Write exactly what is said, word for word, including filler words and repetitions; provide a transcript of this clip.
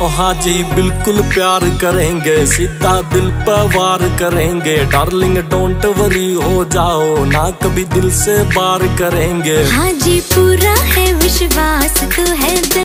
ओ हाँ जी बिल्कुल प्यार करेंगे, सीधा दिल पर वार करेंगे। डार्लिंग डोंट वरी हो जाओ ना, कभी दिल से बार करेंगे। हाँ जी पूरा है विश्वास, तू है